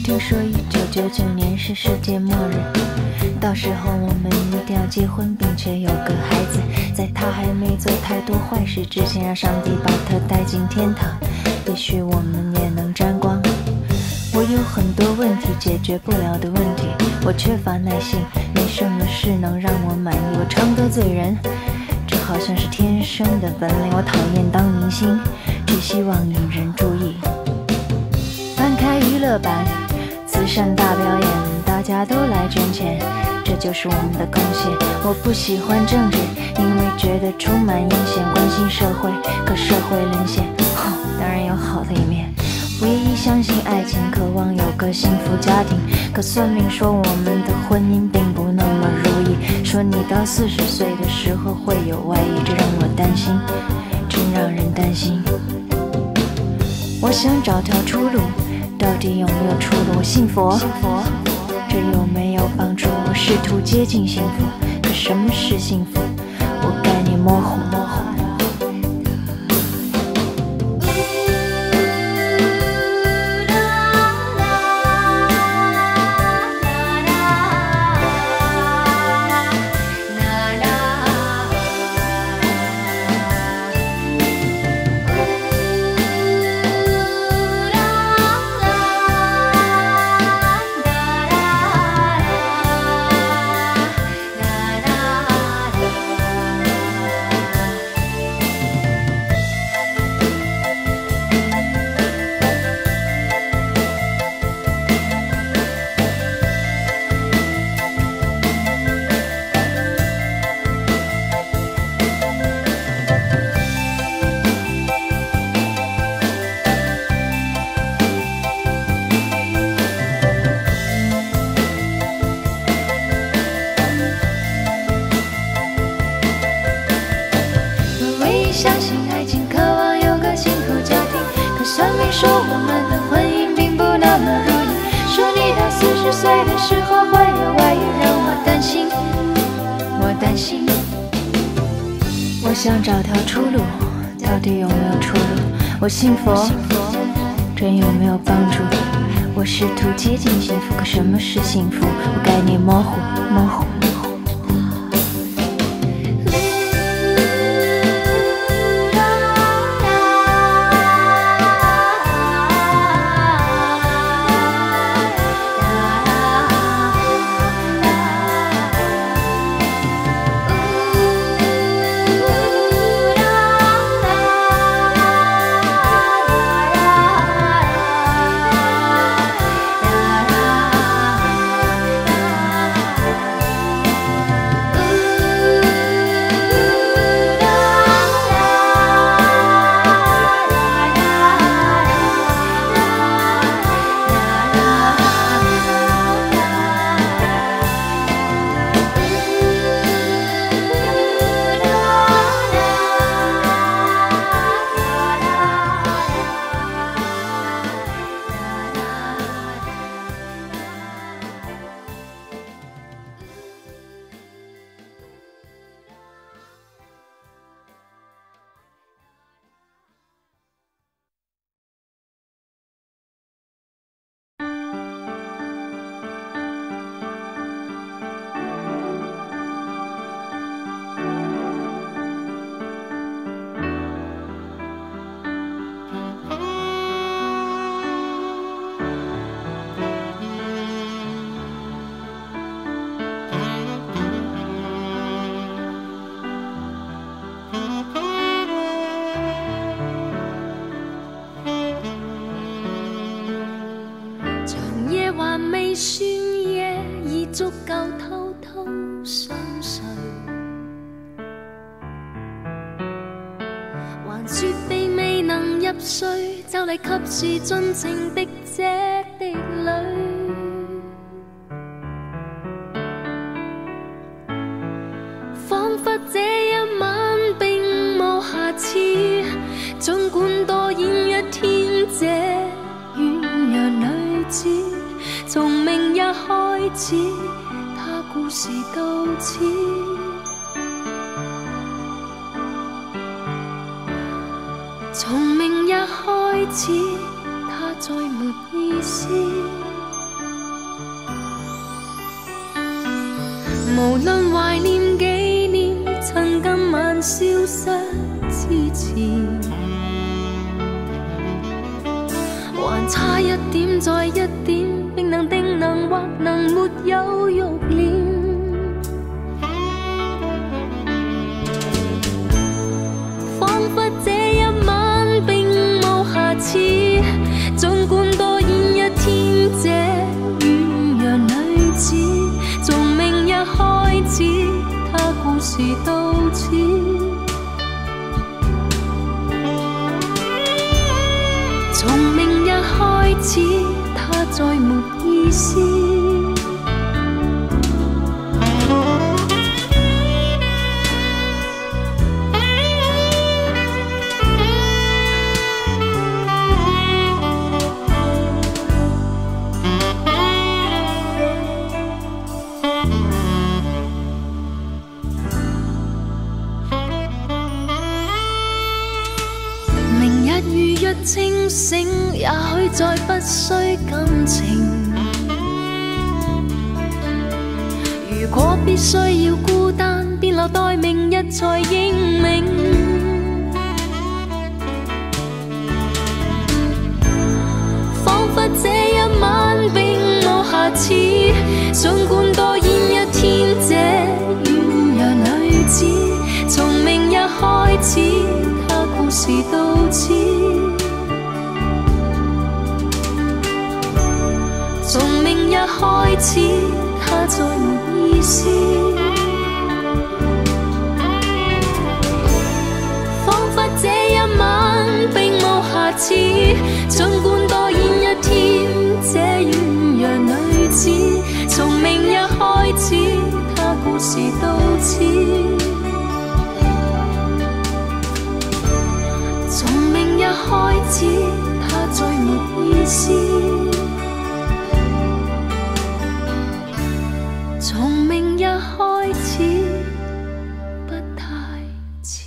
听说1999年是世界末日，到时候我们一定要结婚，并且有个孩子，在他还没做太多坏事之前，让上帝把他带进天堂，也许我们也能沾光。我有很多问题解决不了的问题，我缺乏耐性，没什么事能让我满意，我常得罪人，这好像是天生的本领。我讨厌当明星，只希望引人注意。翻开娱乐版，慈善大表演，大家都来捐钱，这就是我们的贡献。我不喜欢政治，因为觉得充满阴险，关心社会，可社会沦陷，当然有好的一面。唯一相信爱情，渴望有个幸福家庭，可算命说我们的婚姻并不那么如意，说你到40岁的时候会有外遇，这让我担心，真让人担心。我想找条出路，到底有没有出路？我信佛，这有没有帮助？我试图接近幸福，可什么是幸福？我概念模糊。相信爱情，渴望有个幸福家庭，可算命说我们的婚姻并不那么如意，说你到40岁的时候会有外遇，让我担心，我担心。我想找条出路，到底有没有出路？我信佛，真有没有帮助？我试图接近幸福，可什么是幸福？我概念模糊。 未算夜已足够偷偷想睡，还说被未能入睡，就嚟及时尽情滴这滴泪。仿佛这一晚并无瑕疵，尽管多演一天这软弱女子。从明日开始，他故事到此。从明日开始，他再没意思。 無論懷念紀念，曾今晚消失之前，還差一點再一點，並能定能或能沒有欲念。彷彿這一晚並無瑕疵，儘管多演一天這軟弱女子，從明日開始，她故事到此。從明日開始，她再沒意思。清醒，也許再不需感情。如果必須要孤單，便留待明日才認明。彷彿這一晚並無瑕疵，儘管多演一天這軟弱女子，從明日開始，她故事到此。從明日開始，她再沒意思。彷彿這一晚並無瑕疵，儘管多演一天這軟弱女子，從明日開始，她故事到此。從明日開始，她再沒意思。從明日開始，不太遲。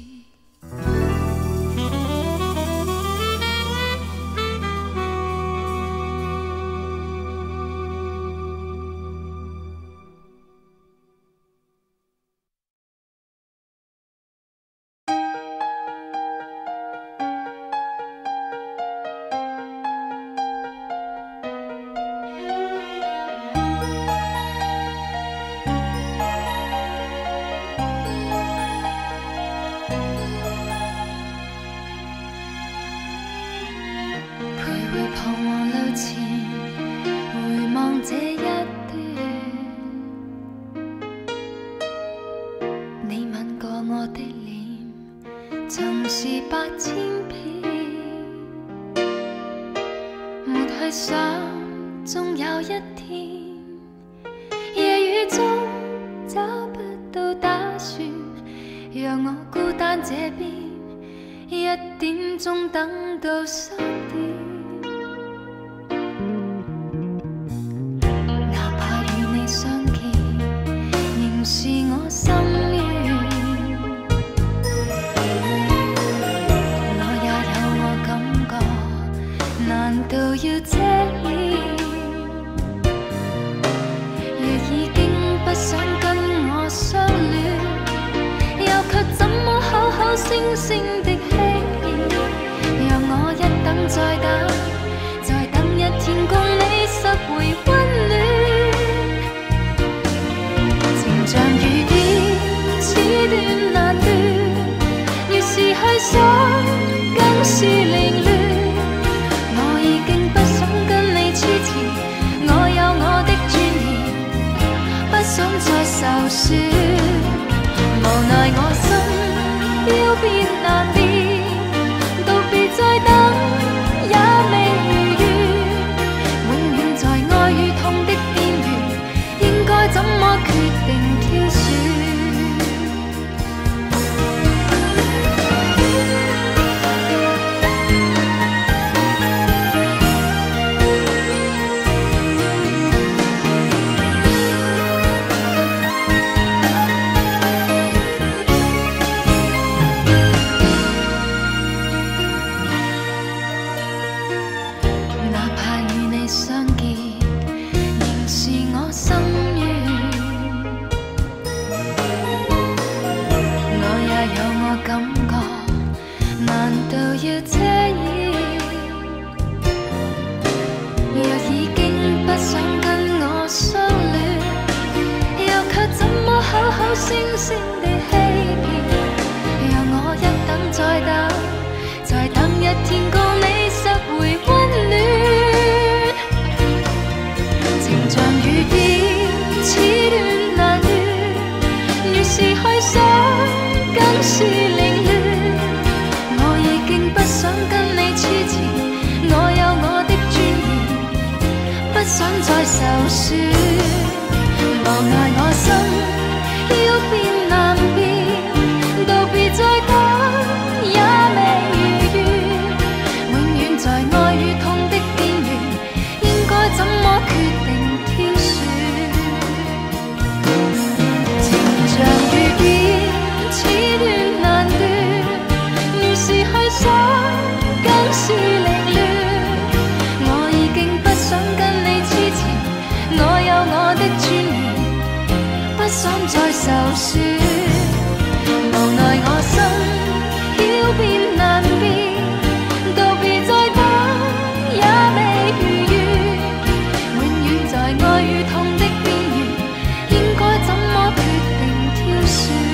星星的希冀，讓我一等再等，再等一天共你拾回溫暖。情像雨點，此斷難斷，越是去想，更是凌亂。我已經不想跟你黐纏，我有我的尊嚴，不想再受損。無奈我心飄變難辨， 说，無奈我心要變難變，道別再講也未如願，永遠在愛與痛的邊緣，應該怎麼決定挑選？情長如劍，此戀難斷，越是去想，更是凌亂。我已經不想跟你痴纏，我有我的尊嚴，不想再受損。無奈我心曉變難變，道別再講也未如願，永遠在愛與痛的邊緣，應該怎麼決定挑選？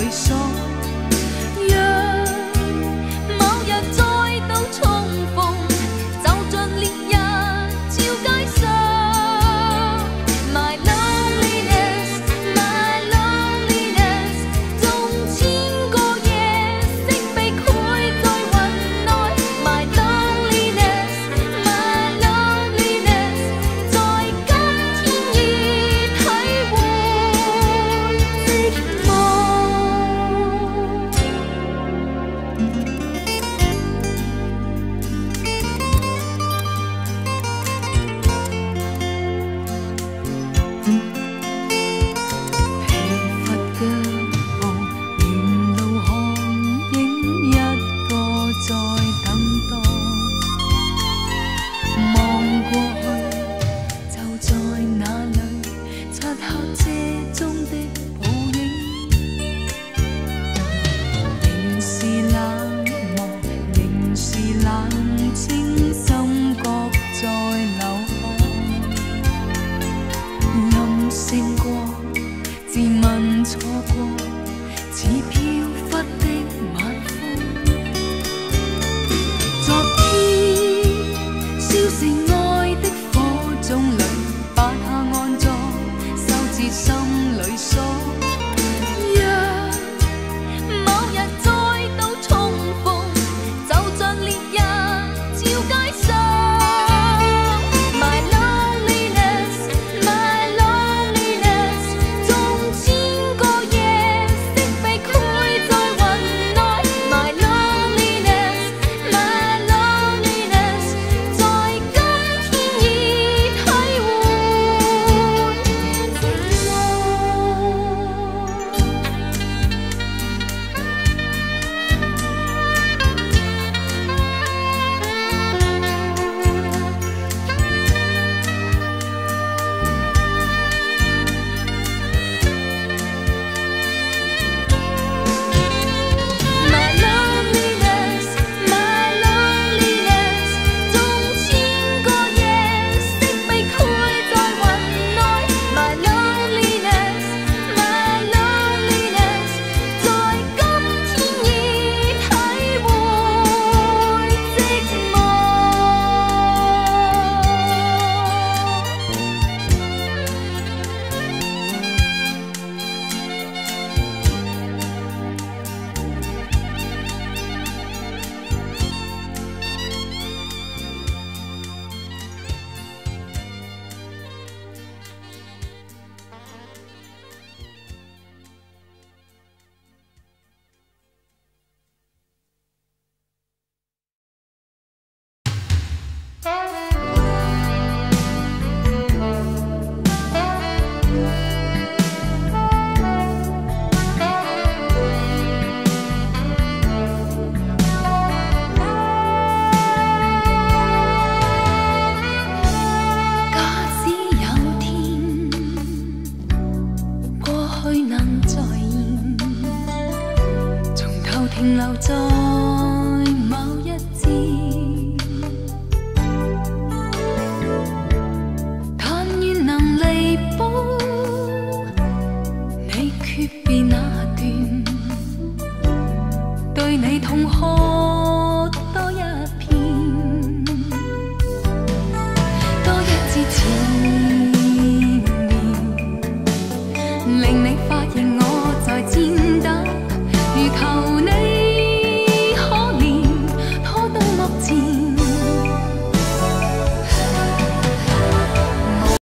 所。若某日再度重逢，就像烈日照街上。My loneliness, my loneliness， 纵千個夜色被繪在雲內。My loneliness, my loneliness， 在今天已體會寂寞。疲乏腳步，沿路看影，一個在等待。望過去，就在那裏，漆黑遮中的背影。仍是冷漠，仍是冷清，心覺在流汗。任性過，自問錯過，似飄忽的晚風。昨天燒成愛的火種裏，把它安裝，收至心裏鎖。若某日再度重逢，就像烈日照街上。My loneliness, my loneliness， 縱千個夜色被繪在雲內。My loneliness, my loneliness， 在今天已體會寂寞。My loneliness, my loneliness， 縱千個夜色被繪在雲內。My loneliness, my loneliness， 在今天已體會寂寞。假使有天，過去能再現，從頭停留在某一節，但願能彌補你訣別那段，對你痛哭